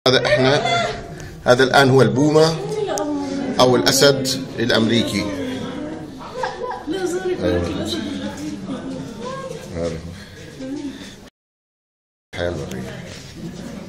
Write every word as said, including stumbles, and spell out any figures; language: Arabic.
هذا احنا هذا الآن هو البومة أو الأسد الأمريكي. أيوة. هذا حلو.